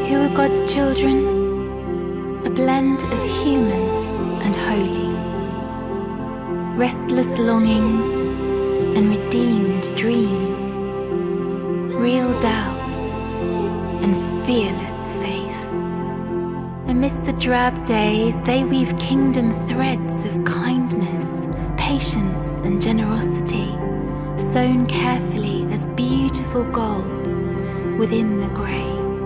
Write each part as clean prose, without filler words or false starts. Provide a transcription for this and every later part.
Who are God's children? A blend of human and holy. Restless longings and redeemed dreams. Real doubts and fearless faith. Amidst the drab days, they weave kingdom threads of kindness, patience and generosity, sewn carefully as beautiful golds within the grey.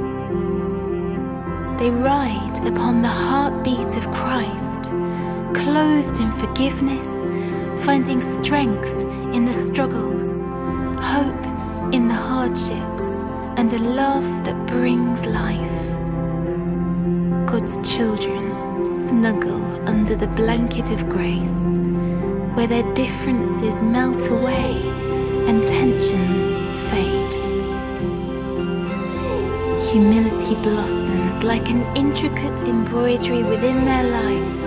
They ride upon the heartbeat of Christ, clothed in forgiveness, finding strength in the struggles, hope in the hardships, and a love that brings life. God's children snuggle under the blanket of grace, where their differences melt away and tensions fade. Humility blossoms like an intricate embroidery within their lives,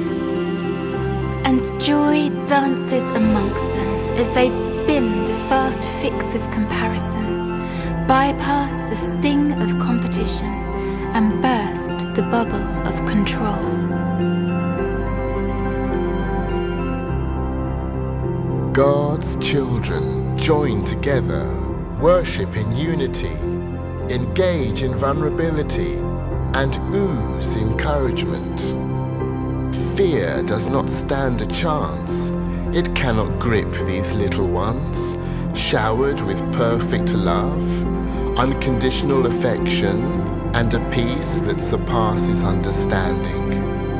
and joy dances amongst them as they bin the fast fix of comparison, bypass the sting of competition, and burst the bubble of control. God's children join together, worship in unity, engage in vulnerability, and ooze encouragement. Fear does not stand a chance. It cannot grip these little ones, showered with perfect love, unconditional affection, and a peace that surpasses understanding.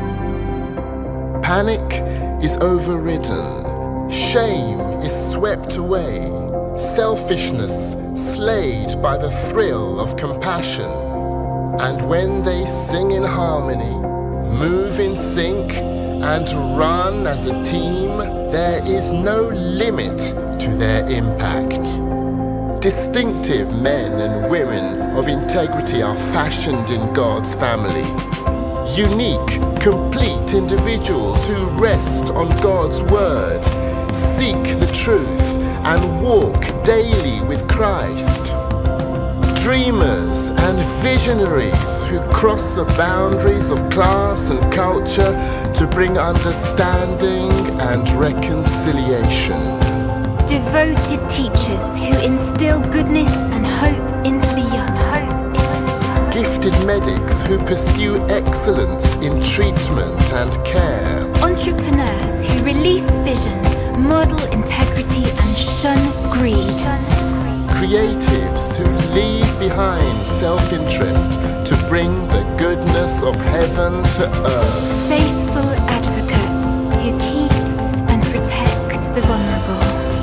Panic is overridden, shame is swept away, selfishness slayed by the thrill of compassion. And when they sing in harmony, move in sync, and run as a team, there is no limit to their impact. Distinctive men and women of integrity are fashioned in God's family. Unique, complete individuals who rest on God's word, seek the truth, and walk daily with Christ. Dreamers and visionaries who cross the boundaries of class and culture to bring understanding and reconciliation. Devoted teachers who instill goodness and hope into the young. Gifted medics who pursue excellence in treatment and care. Entrepreneurs who release vision, model integrity, and shun greed. Creatives who leave behind self-interest to bring the goodness of heaven to earth. Faithful advocates who keep and protect the vulnerable.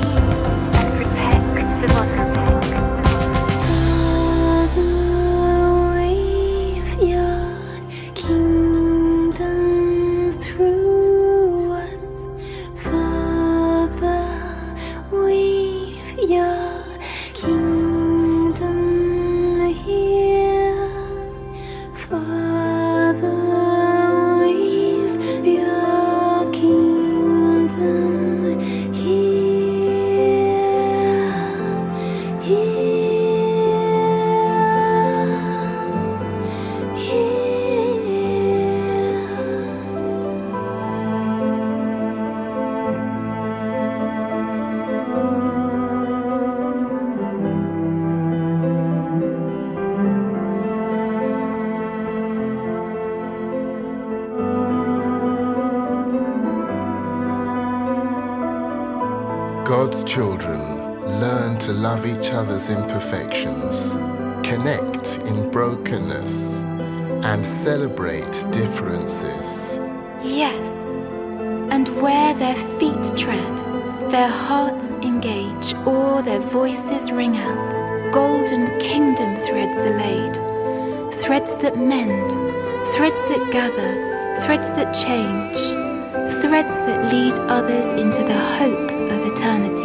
God's children learn to love each other's imperfections, connect in brokenness, and celebrate differences. Yes, and where their feet tread, their hearts engage, or their voices ring out, golden kingdom threads are laid. Threads that mend, threads that gather, threads that change, threads that lead others into the hope of eternity.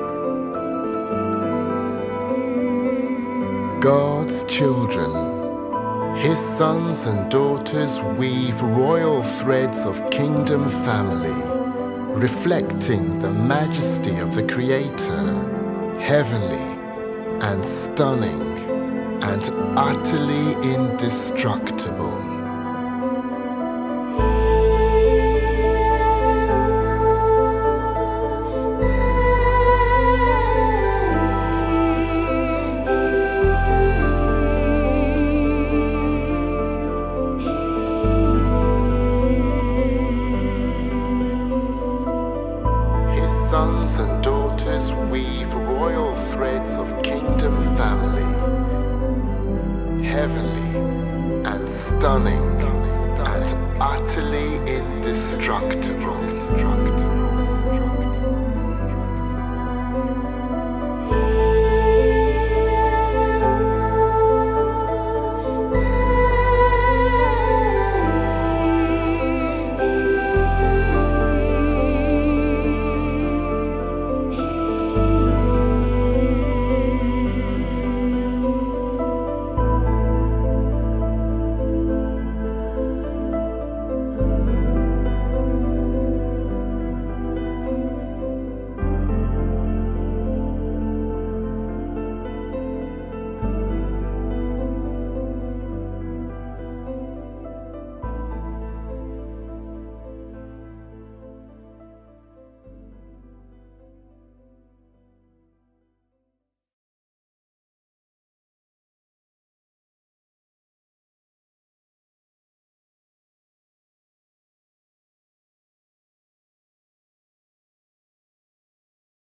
God's children, His sons and daughters weave royal threads of kingdom family, reflecting the majesty of the Creator, heavenly and stunning and utterly indescribable. indestructible. Sons and daughters weave royal threads of kingdom family, heavenly and stunning and utterly indestructible.